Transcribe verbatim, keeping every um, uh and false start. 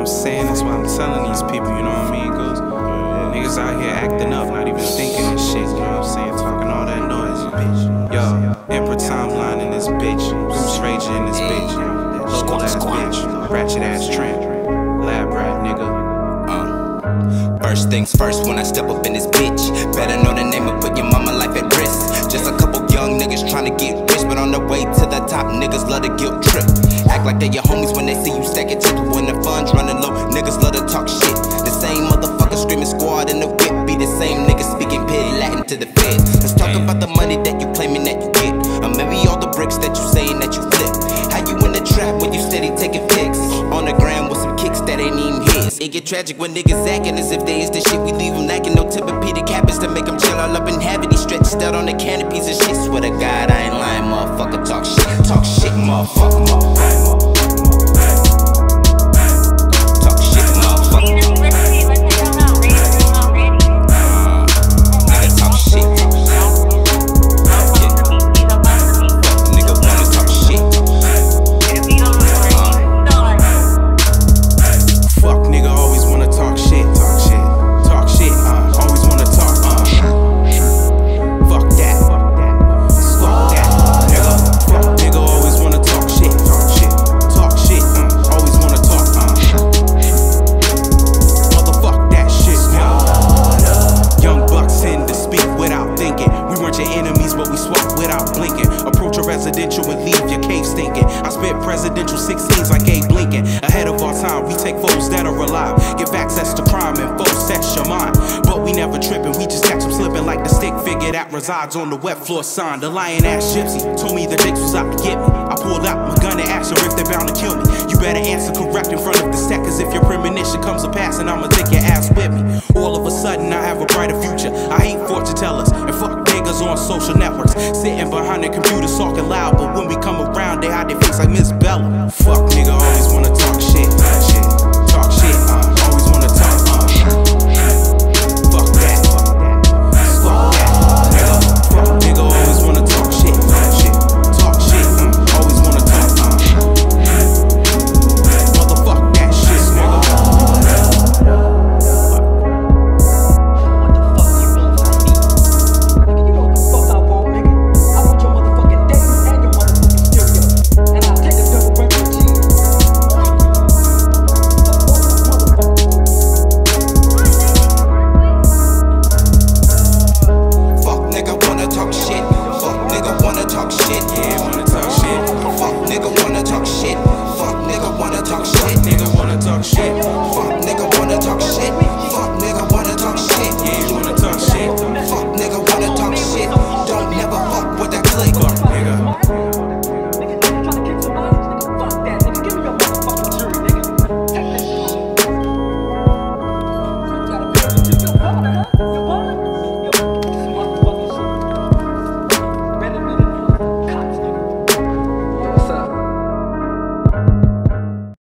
I'm saying? That's why I'm telling these people, you know what I mean? Cause niggas out here acting up, not even thinking and shit, you know what I'm saying? Talking all that noise, bitch. Yo, Emperor Timeline in this bitch, Bruce Ranger in this bitch, local ass bitch, ratchet ass Trent, lab rat nigga. Uh, first things first, when I step up in this bitch, better know the name and put your mama life at risk. Just a couple young niggas trying to get rich, but on the way to the top, niggas love to guilt trip. Act like they your homies when they see you stacking chips. When the funds running low, niggas love to talk shit. The same motherfucker screaming squad in the whip be the same niggas speaking petty Latin to the feds. Let's talk about the money that you claiming that you get, or maybe all the bricks that you saying that you flip. How you in the trap when you steady taking pics on the ground with some kicks that ain't even his. It get tragic when niggas acting as if they is the shit. We leave them lacking no tip of Peter Cappers to make them chill all up in habit. He stretched out on the canopies and shit. Swear to God, I ain't lying, motherfucker. Talk shit, talk shit, motherfucker, motherfucker. Residential and leave your cave stinking. I spit presidential sixteens like Abe Lincoln. Ahead of our time, we take foes that are alive, give access to crime and foes test your mind. But we never tripping, we just catch them slipping like the stick figure that resides on the wet floor sign. The lion ass gypsy told me the Jakes was out to get me. I pulled out my gun and asked her if they're bound to kill me. You better answer correct in front of the set, cause if your premonition comes to pass, and I'ma take your ass with me. All of a sudden I have a brighter future. I hate fortune tellers and fuck niggas on social networks, sitting behind their computers talking loud, but when we come around they hide their face like Miss Bella. Fuck nigga, always wanna talk shit, shit, talk shit, uh, always wanna talk, uh, fuck that, fuck that, nigga, fuck nigga, always wanna talk shit, shit, talk shit, uh, always wanna talk, uh, motherfuck that shit, nigga. Nigga wanna talk shit.